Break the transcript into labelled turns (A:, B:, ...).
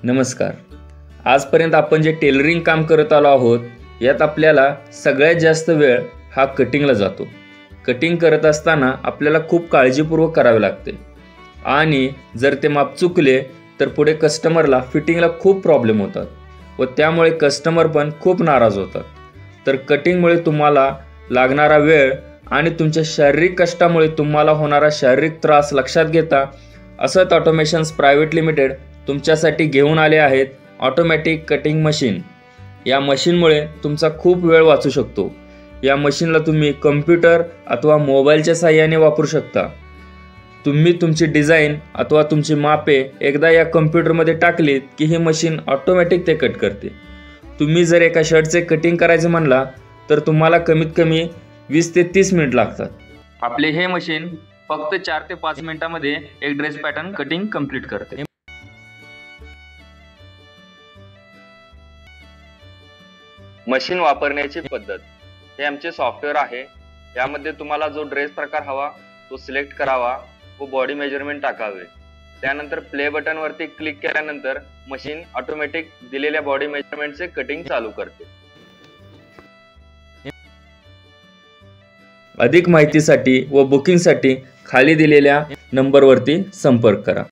A: नमस्कार. आजपर्यंत आपण जे टेलरिंग काम करत आलो आहोत यात आपल्याला सगळ्यात जास्त वेळ हा कटिंगला जातो. कटिंग करत असताना आपल्याला खूप काळजीपूर्वक करावे लागते आणि जर ते माप चुकले तर पुढे कस्टमरला फिटिंगला खूप प्रॉब्लेम होतात व त्यामुळे कस्टमर पण खूप नाराज होतात. तर कटिंगमुळे तुम्हाला लागणारा वेळ आणि तुमच्या शारीरिक कष्टामुळे तुम्हाला होणारा शारीरिक त्रास लक्षात घेता असत ऑटोमेशन्स प्रायव्हेट लिमिटेड तुमच्यासाठी घेऊन आले आहेत ऑटोमॅटिक कटिंग मशीन. या मशीनमुळे तुमचा खूप वेळ वाचू शकतो. या मशीनला तुम्ही कम्प्युटर अथवा मोबाईलच्या साहाय्याने वापरू शकता. तुम्ही तुमची डिझाईन अथवा तुमची मापे एकदा या कम्प्युटरमध्ये टाकलीत की ही मशीन ऑटोमॅटिक ते कट करते. तुम्ही जर एका शर्टचे कटिंग करायचं म्हणला तर तुम्हाला कमीत कमी 20 ते 30 मिनिट लागतात. आपले हे मशीन फक्त 4 ते 5 मिनिटांमध्ये एक ड्रेस पॅटर्न कटिंग कंप्लीट करते. मशीन वापरण्याची पद्धत हे आमचे सॉफ्टवेअर आहे. यामध्ये तुम्हाला जो ड्रेस प्रकार हवा तो सिलेक्ट करावा व बॉडी मेजरमेंट टाकावे. त्यानंतर प्ले बटन वरती क्लिक केल्यानंतर मशीन ऑटोमॅटिक दिलेल्या बॉडी मेजरमेंटचे कटिंग चालू करते. अधिक माहितीसाठी व बुकिंगसाठी खाली दिलेल्या नंबरवरती संपर्क करा.